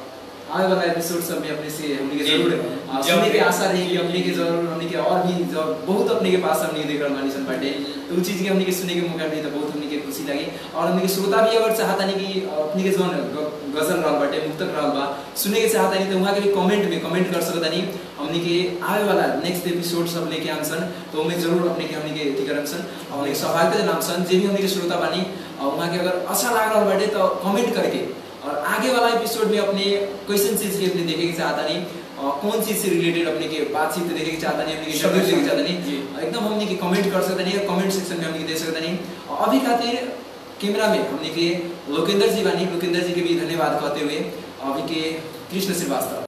[SPEAKER 1] आने वाला एपिसोड सब में अपने से हमने के जरूर सुनने की आशा रही कि अपने के जरूर हमने के और भी जब बहुत अपने के पास हमने देख रहा मानी सन बाटे, तो उस चीज़ के हमने के सुनने के मौका मिली तो बहुत हमने के खुशी लगी। और हमने के श्रोता भी अगर चाहता नहीं कि अपने के जो गजल रहा बाटे मुक्तक रहा बा सुनने के चाहता नहीं तो वहाँ के भी कमेंट में कमेंट कर सकता नहीं। हमने के आने वाला नेक्स्ट एपिसोड सब लेके आम सन तो उनमें जरूर अपने के हमने के अथी करम सन और हमने सहभागिता नाम सन जे भी हमने के श्रोता बानी और वहाँ के अगर अच्छा लग रहा बाटे तो कमेंट करके और आगे वाला एपिसोड में अपने क्वेश्चन चीज के अपने देखे के चाहता नहीं और कौन चीज से रिलेटेड अपने के बातचीत देखे के चाहता नहीं, अपने के शब्द देखे के चाहता नहीं, एकदम हमने के कमेंट कर सकता नहीं और कमेंट सेक्शन में हमने दे सकता नहीं। और अभी खातिर कैमरा में हमने के लोकेंद्र जी बानी, लोकेंद्र जी के भी धन्यवाद कहते हुए अभी के कृष्ण श्रीवास्तव।